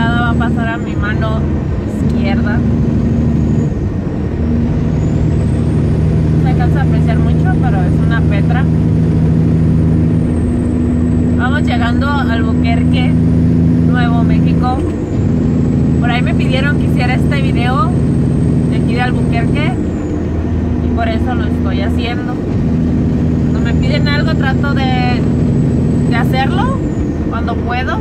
entrada va a pasar a mi mano izquierda. No se alcanza a apreciar mucho, pero es una Petra. Vamos llegando a Albuquerque, Nuevo México. Por ahí me pidieron que hiciera este video de aquí de Albuquerque y por eso lo estoy haciendo. Cuando me piden algo trato de hacerlo cuando puedo.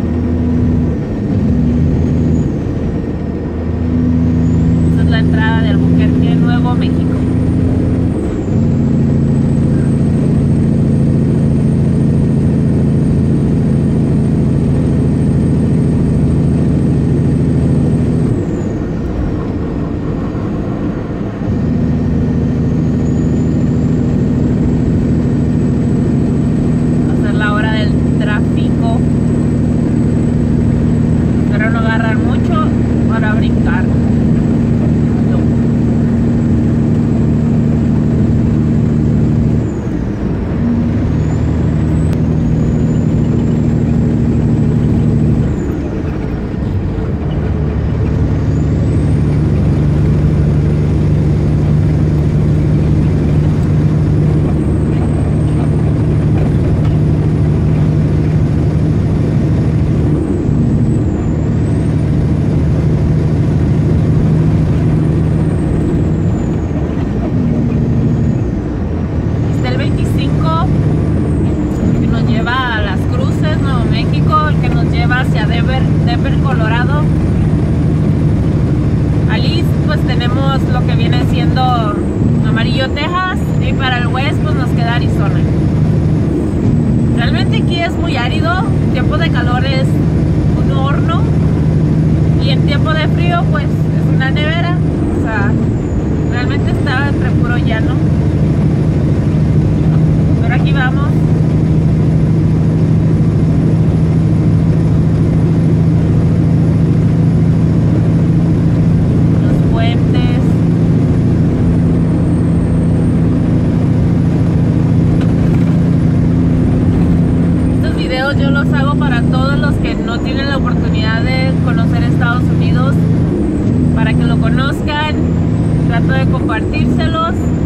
Esta es la entrada de Albuquerque, Nuevo México. Hacia Denver, Colorado. Allí pues tenemos lo que viene siendo Amarillo, Texas, y para el west pues nos queda Arizona. Realmente aquí es muy árido, tiempo de calor es un horno y en tiempo de frío pues es una nevera, o sea, realmente está entre puro llano. Pero aquí vamos. Yo los hago para todos los que no tienen la oportunidad de conocer Estados Unidos, para que lo conozcan. Trato de compartírselos